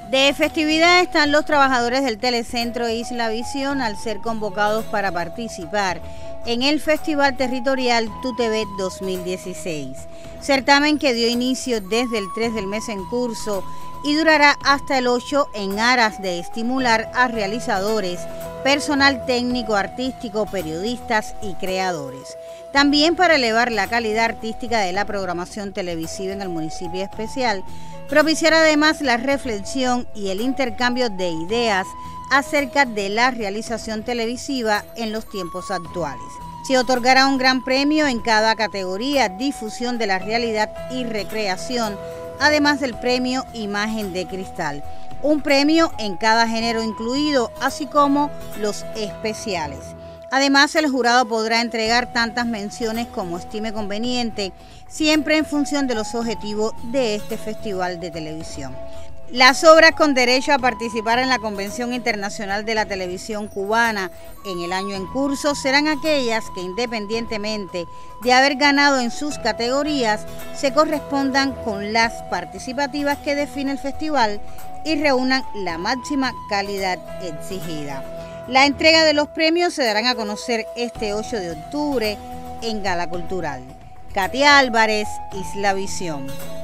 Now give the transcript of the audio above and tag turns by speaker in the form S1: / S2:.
S1: De festividad están los trabajadores del Telecentro Isla Visión al ser convocados para participar en el Festival Territorial TUTV 2016, certamen que dio inicio desde el 3 del mes en curso y durará hasta el 8 en aras de estimular a realizadores, personal técnico, artístico, periodistas y creadores. También para elevar la calidad artística de la programación televisiva en el municipio especial, propiciar además la reflexión y el intercambio de ideas acerca de la realización televisiva en los tiempos actuales. Se otorgará un gran premio en cada categoría, difusión de la realidad y recreación, además del premio Imagen de Cristal. Un premio en cada género incluido, así como los especiales. Además, el jurado podrá entregar tantas menciones como estime conveniente, siempre en función de los objetivos de este festival de televisión. Las obras con derecho a participar en la Convención Internacional de la Televisión Cubana en el año en curso serán aquellas que, independientemente de haber ganado en sus categorías, se correspondan con las participativas que define el festival y reúnan la máxima calidad exigida. La entrega de los premios se darán a conocer este 8 de octubre en Gala Cultural. Katia Álvarez, Isla Visión.